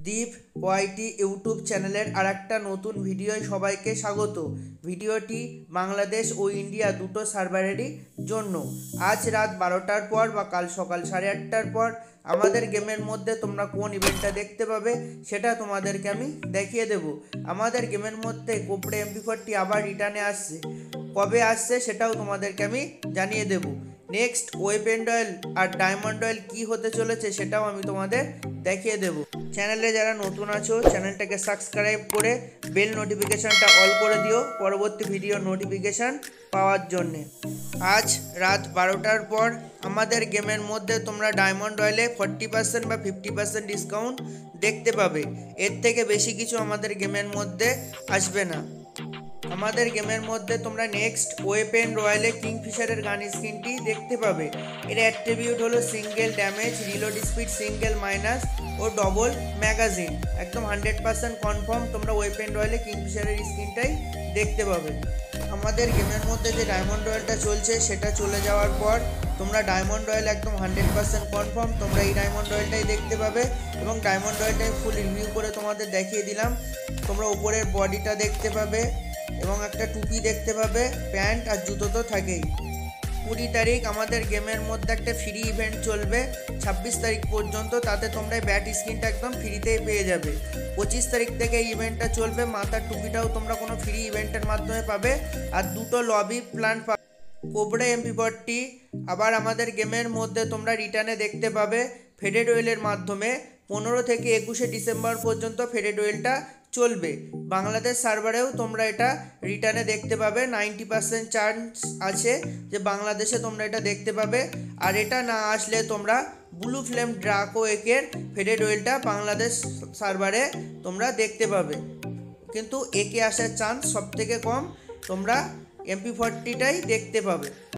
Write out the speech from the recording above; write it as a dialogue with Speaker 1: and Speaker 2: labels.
Speaker 1: দীপ ওয়াইটি YouTube চ্যানেলের আরেকটা নতুন ভিডিওয় সবাইকে স্বাগত। ভিডিওটি বাংলাদেশ ও ইন্ডিয়া দুটো সার্ভারেরই জন্য। আজ রাত 12টার পর বা কাল সকাল 8:30টার পর আমাদের গেমের মধ্যে তোমরা কোন ইভেন্টটা দেখতে পাবে সেটা তোমাদেরকে আমি দেখিয়ে দেব। আমাদের গেমের মধ্যে কোবরা MP40 আবার রিটার্নে আসছে, কবে আসছে সেটাও তোমাদেরকে আমি জানিয়ে দেব। নেক্সট ওয়েপেন রয়্যাল আর ডায়মন্ড রয়্যাল কী হতে চলেছে সেটাও আমি তোমাদের দেখিয়ে দেব। চ্যানেলে যারা নতুন আছো চ্যানেলটাকে সাবস্ক্রাইব করে বেল নোটিফিকেশানটা অল করে দিও পরবর্তী ভিডিও নোটিফিকেশান পাওয়ার জন্যে। আজ রাত 12টার পর আমাদের গেমের মধ্যে তোমরা ডায়মন্ড রয়্যালে 40% বা 50% ডিসকাউন্ট দেখতে পাবে। এর থেকে বেশি কিছু আমাদের গেমের মধ্যে আসবে না। আমাদের গেমের মধ্যে তোমরা নেক্সট ওয়েপেন রয়্যালে কিংফিশারের গান স্কিনটি দেখতে পাবে। এর অ্যাট্রিবিউট হলো single damage, reload speed, single minus ও ডবল ম্যাগাজিন। একদম 100% কনফার্ম তোমরা ওয়েপেন রয়্যালে কিংফিশারের স্কিনটাই দেখতে পাবে। আমাদের গেমের মধ্যে যে ডায়মন্ড রয়্যালটা চলছে সেটা চলে যাওয়ার পর তোমরা ডায়মন্ড রয়্যাল একদম 100% কনফার্ম তোমরা এই ডায়মন্ড রয়্যালটাই দেখতে পাবে। এবং ডায়মন্ড রয়্যালটাই ফুল রিভিউ করে তোমাদের দেখিয়ে দিলাম। তোমরা উপরের বডিটা দেখতে পাবে এবং একটা টুপি দেখতে পাবে, প্যান্ট আর জুতো তো থাকেই। 20 তারিখ আমাদের গেমের মধ্যে একটা ফ্রি ইভেন্ট চলবে 26 তারিখ পর্যন্ত, তাতে তোমরা ব্যাট স্কিনটা একদম ফ্রিতেই পেয়ে যাবে। 25 তারিখ থেকে এই ইভেন্টটা চলবে, মাথার টুপিটাও তোমরা কোনো ফ্রি ইভেন্টের মাধ্যমে পাবে আর দুটো লবি প্ল্যান পাবে। কোবরা MP40 আবার আমাদের গেমের মধ্যে তোমরা রিটার্নে দেখতে পাবে ফেডেড ওয়েলের মাধ্যমে। 15 থেকে 21শে ডিসেম্বর পর্যন্ত ফেডেড ওয়েলটা চলবে। বাংলাদেশ সার্ভারেও তোমরা এটা রিটার্নে দেখতে পাবে। 90% চান্স আছে যে বাংলাদেশে তোমরা এটা দেখতে পাবে। আর এটা না আসলে তোমরা ব্লু ফ্লেম ড্রাকো একের ফেডেড ওয়েলটা বাংলাদেশ সার্ভারে তোমরা দেখতে পাবে। কিন্তু একে আসার চান্স সব থেকে কম, তোমরা MP40টাই দেখতে পাবে।